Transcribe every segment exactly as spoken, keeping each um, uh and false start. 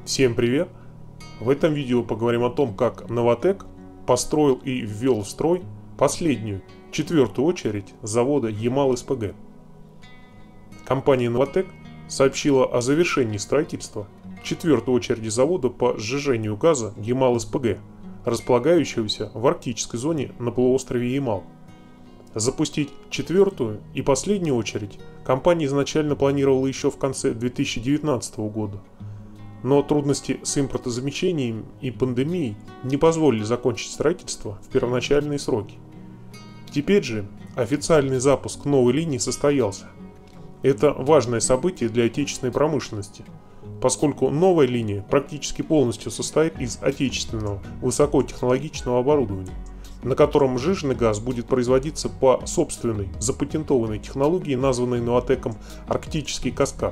Всем привет! В этом видео поговорим о том, как Новатэк построил и ввел в строй последнюю, четвертую очередь завода Ямал-СПГ. Компания Новатэк сообщила о завершении строительства четвертой очереди завода по сжижению газа Ямал-СПГ, располагающегося в арктической зоне на полуострове Ямал. Запустить четвертую и последнюю очередь компания изначально планировала еще в конце две тысячи девятнадцатого года. Но трудности с импортозамещением и пандемией не позволили закончить строительство в первоначальные сроки. Теперь же официальный запуск новой линии состоялся. Это важное событие для отечественной промышленности, поскольку новая линия практически полностью состоит из отечественного высокотехнологичного оборудования, на котором сжиженный газ будет производиться по собственной запатентованной технологии, названной Новатэком «Арктический каскад».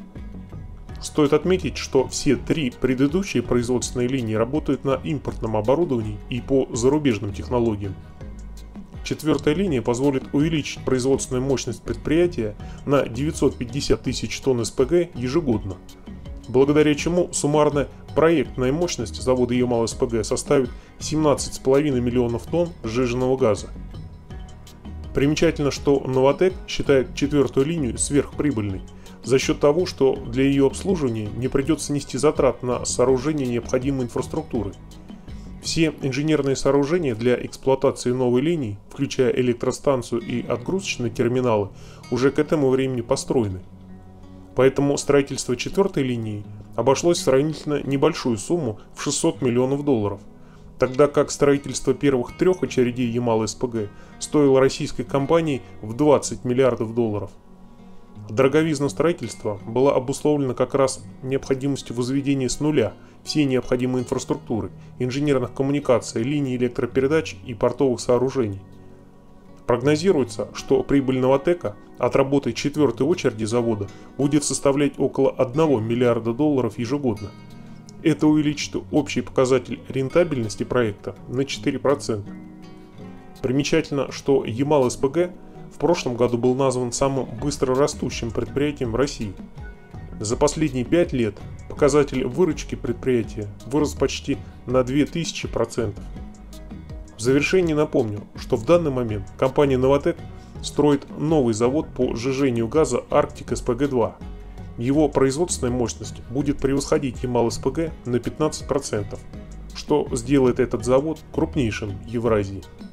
Стоит отметить, что все три предыдущие производственные линии работают на импортном оборудовании и по зарубежным технологиям. Четвертая линия позволит увеличить производственную мощность предприятия на девятьсот пятьдесят тысяч тонн СПГ ежегодно, благодаря чему суммарная проектная мощность завода Ямал-СПГ составит семнадцать целых пять десятых миллионов тонн сжиженного газа. Примечательно, что Новатэк считает четвертую линию сверхприбыльной за счет того, что для ее обслуживания не придется нести затрат на сооружение необходимой инфраструктуры. Все инженерные сооружения для эксплуатации новой линии, включая электростанцию и отгрузочные терминалы, уже к этому времени построены. Поэтому строительство четвертой линии обошлось в сравнительно небольшую сумму в шестьсот миллионов долларов, тогда как строительство первых трех очередей Ямал-СПГ стоило российской компании в двадцать миллиардов долларов. Дороговизна строительства была обусловлена как раз необходимостью возведения с нуля всей необходимой инфраструктуры, инженерных коммуникаций, линий электропередач и портовых сооружений. Прогнозируется, что прибыль Новатэка от работы четвертой очереди завода будет составлять около одного миллиарда долларов ежегодно. Это увеличит общий показатель рентабельности проекта на четыре процента. Примечательно, что Ямал-СПГ в прошлом году был назван самым быстро растущим предприятием в России. За последние пять лет показатель выручки предприятия вырос почти на две тысячи процентов. В завершении напомню, что в данный момент компания Новатэк строит новый завод по сжижению газа Арктик-СПГ два. Его производственная мощность будет превосходить Ямал-СПГ на пятнадцать процентов, что сделает этот завод крупнейшим в Евразии.